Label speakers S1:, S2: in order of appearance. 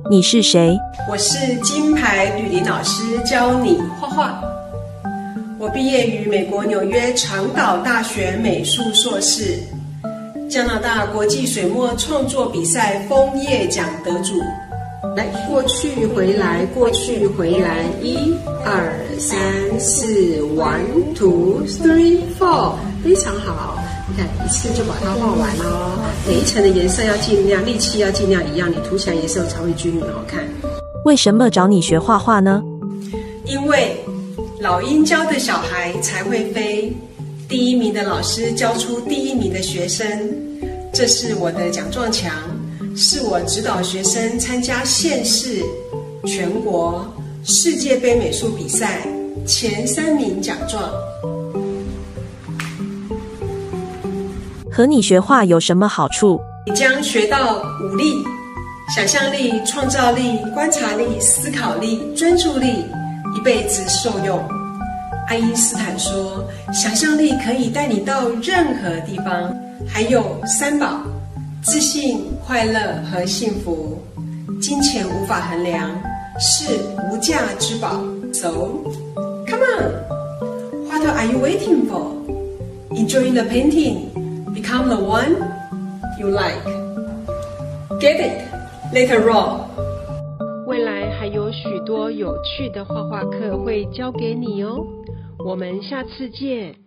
S1: 你是谁？
S2: 我是金牌吕林老师，教你画画。我毕业于美国纽约长岛大学美术硕士，加拿大国际水墨创作比赛枫叶奖得主。来，过去回来，过去回来，1、2、3、4 ，1、2、3、4，非常好。你看，一次就把它画完哦。每一层的颜色要尽量，力气要尽量一样，你涂起来颜色才会均匀好看。
S1: 为什么找你学画画呢？
S2: 因为老鹰教的小孩才会飞，第一名的老师教出第一名的学生。这是我的奖状墙，是我指导学生参加县市、全国、世界杯美术比赛前3名奖状。
S1: 和你学画有什么好处？
S2: 你将学到5力：想象力、创造力、观察力、思考力、专注力，一辈子受用。爱因斯坦说，想象力可以带你到任何地方。还有3宝：自信、快乐和幸福。金钱无法衡量，是无价之宝。So, come on! What are you waiting for? Enjoying the painting. Become the one you like. Get it later on.
S3: 未来还有许多有趣的画画课会教给你哦。我们下次见。